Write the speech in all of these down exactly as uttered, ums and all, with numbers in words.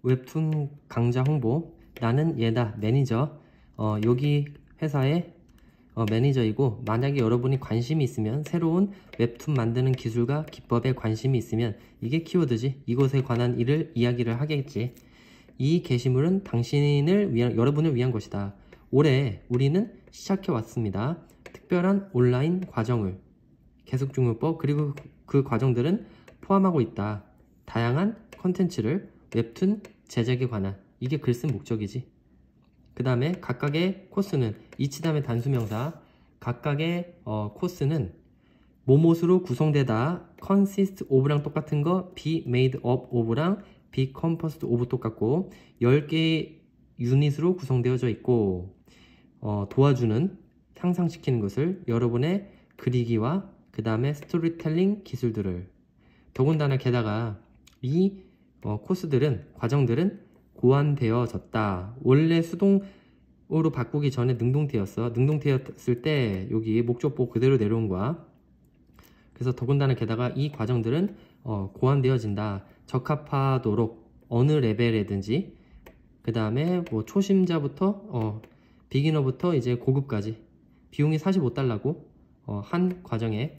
웹툰 강좌 홍보. 나는 얘다, 매니저. 어, 여기 회사의 어, 매니저이고, 만약에 여러분이 관심이 있으면, 새로운 웹툰 만드는 기술과 기법에 관심이 있으면, 이게 키워드지. 이것에 관한 일을 이야기를 하겠지. 이 게시물은 당신을 위한, 여러분을 위한 것이다. 올해 우리는 시작해 왔습니다. 특별한 온라인 과정을, 계속중요법, 그리고 그 과정들은 포함하고 있다. 다양한 컨텐츠를, 웹툰 제작에 관한, 이게 글 쓴 목적이지. 그 다음에 각각의 코스는, 이치담의 단수명사. 각각의 어, 코스는 뭐뭇으로 구성되다. consist of랑 똑같은 거, be made up of랑 be composed of 똑같고, 열 개의 유닛으로 구성되어져 있고, 어, 도와주는, 향상시키는 것을, 여러분의 그리기와 그 다음에 스토리텔링 기술들을. 더군다나 게다가 이 어, 코스들은, 과정들은 고안되어졌다. 원래 수동으로 바꾸기 전에 능동태였어. 능동태였을 때 여기 목적보 그대로 내려온 거야. 그래서 더군다나 게다가 이 과정들은 어, 고안되어진다. 적합하도록 어느 레벨이든지, 그 다음에 뭐 초심자부터 어, 비기너부터 이제 고급까지. 비용이 사십오 달러고 어, 한 과정에.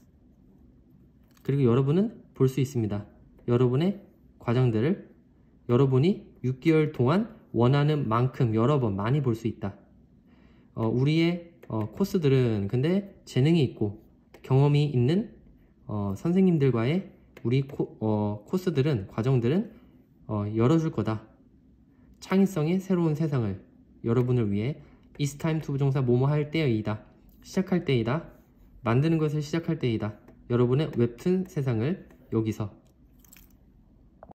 그리고 여러분은 볼 수 있습니다. 여러분의 과정들을 여러분이 육 개월 동안 원하는 만큼 여러 번 많이 볼 수 있다. 어, 우리의 어, 코스들은 근데 재능이 있고 경험이 있는 어, 선생님들과의 우리 코, 어, 코스들은, 과정들은 어, 열어줄 거다. 창의성의 새로운 세상을 여러분을 위해. It's time to 부정사 뭐뭐 할 때이다. 시작할 때이다. 만드는 것을 시작할 때이다. 여러분의 웹툰 세상을 여기서